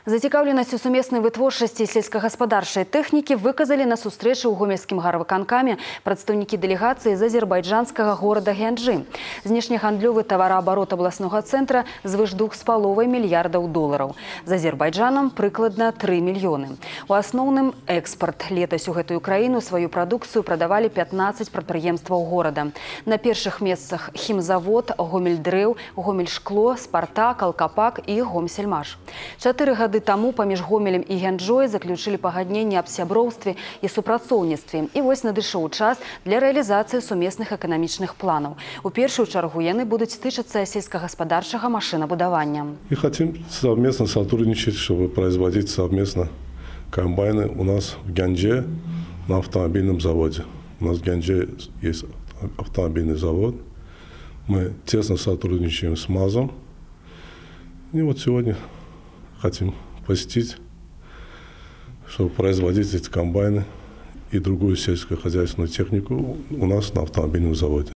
Зацікаўленасць у сумеснай вытворчасці сельскагаспадарчай тэхнікі выказалі на сустрэчы ў гомельскім гарвыканкаме прадстаўнікі дэлегацыі з азербайджанскага горада Гянджы. Знешнегандлёвы тавараабарот абласнога цэнтра звыш $2,5 мільярдаў. З Азербайджанам прыкладна 3 мільёны. У асноўным экспарт. Летась у гэтую краіну сваю прадукцыю прадавалі 15 прадпрыемстваў горада. На першых месцах хімзавод, Гомельдрэў, Гомельшкло, Спартак, Алкапак і Гомсельмаш. 4 гады таму паміж Гомелем і Гянджой заключылі пагадненне аб сяброўстве і супрацоўніцтве. І вось надышоў час для рэалізацыі сумесных эканамічных планаў. У першую чаргу яны будуць тычыцца сельскагаспадарчага машинабудавання. И хотим совместно сотрудничать, чтобы производить совместно комбайны у нас в Гянже на автомобильном заводе. У нас в Гянже есть автомобильный завод. Мы тесно сотрудничаем с МАЗом. И вот сегодня хотим посетить, чтобы производить эти комбайны и другую сельскохозяйственную технику у нас на автомобильном заводе.